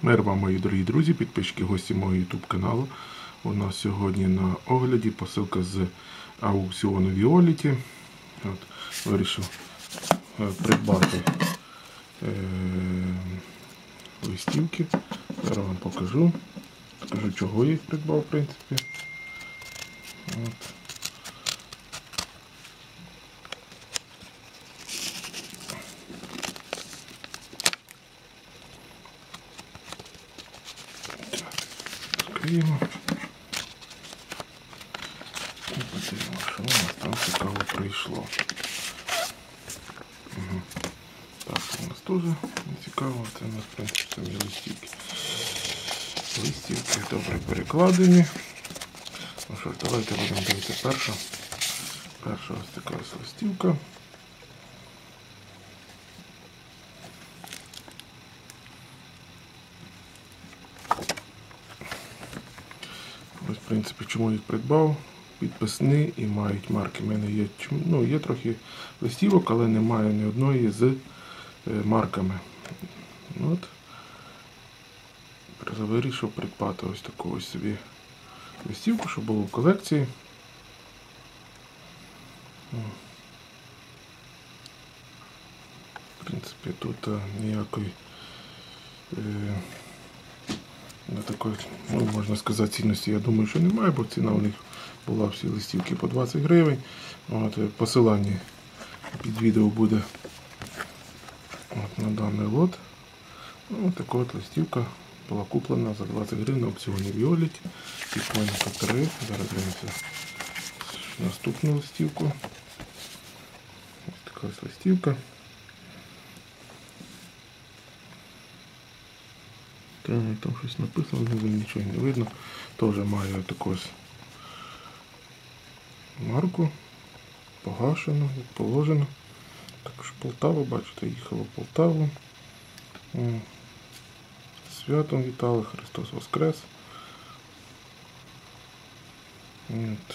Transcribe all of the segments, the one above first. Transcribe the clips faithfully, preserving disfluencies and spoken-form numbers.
Мир вам, мої дорогі друзі, підписчики, гості мого YouTube каналу. У нас сьогодні на огляді посилка з аукціону Віоліті. От, вирішив е, придбати е, листівки. Зараз вам покажу. Покажу, чого я їх придбав, в принципі. От. Відкриємо. І подивимо, що у нас там цікаво прийшло. Угу. Так, у нас теж не цікаво, це у нас, в принципі, самі листівки. Листівки добре перекладені. Ну що ж, давайте будемо дивитися першу. Перша ось така ось листівка. Ось, в принципі, чому їх придбав. Підписні і мають марки. У мене є, ну, є трохи листівок, але немає ні одної з марками. От. Вирішив придбати ось таку ось собі листівку, щоб було в колекції. В принципі, тут ніякої е, на такої, ну, можна сказати, цінності, я думаю, що немає, бо ціна у них була всі листівки по двадцять гривень. От, посилання під відео буде от, на даний лот. Ось така от листівка була куплена за двадцять гривень на аукціоні Віоліті. Пікменка три. Зараз дивимося наступну листівку. Ось така ось листівка. Там, там щось написано, нічого не видно. Теж має таку ось марку. Погашено, як положено. Також Полтава, бачите, їхала в Полтаву. Святом вітали, Христос Воскрес. От.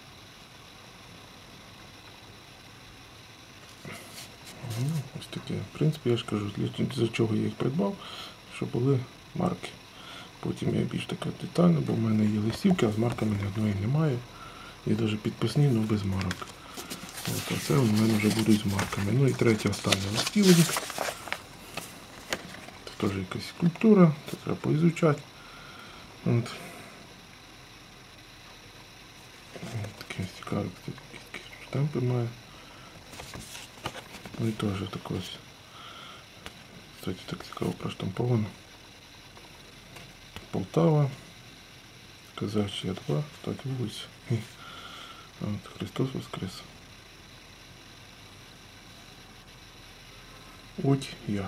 Ось таке. В принципі, я ж кажу, за чого я їх придбав, щоб були марки. Потім я більш така детальна, бо в мене є листівки, а з марками ні одної немає. Є навіть підписні, але без марок. От, а це у мене вже будуть з марками. Ну і третя, остання листівка. Це теж якась скульптура, це треба поізучати. От. Таке цікаве, такі штампи має. Ну і теж так ось. Кстати, так цікаво проштамповано. Полтава. Казачья два. Так, вулиця. От, Христос Воскрес. От я.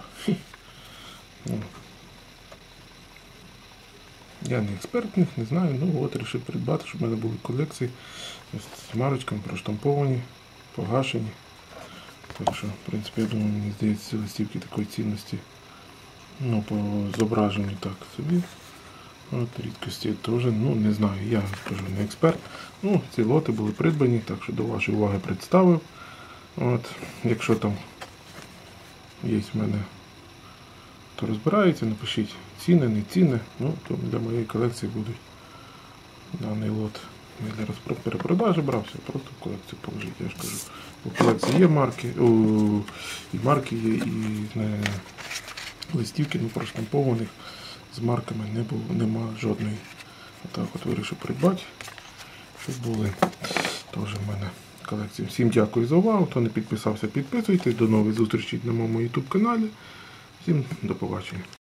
Я не експерт в них, не знаю, ну от вирішив придбати, щоб в мене були колекції з марочками проштамповані, погашені. Так що, в принципі, я думаю, мені здається, ці листівки такої цінності, ну, по зображенню так собі. От, рідкості теж, ну, не знаю, я кажу, не експерт. Ну, ці лоти були придбані, так що до вашої уваги представив. От, якщо там є в мене, хто розбирається, напишіть ціни, не ціни, ну, то для моєї колекції будуть даний лот. Не для перепродажі брався, просто в колекцію положити, я ж кажу. У колекції є марки, о, і марки є, і не, листівки, ну, проштампованих з марками не було, нема жодної. Отак от вирішив придбати, щоб були теж в мене колекції. Всім дякую за увагу, хто не підписався, підписуйтесь, до нових зустрічей на моєму YouTube каналі. Всім до побачення.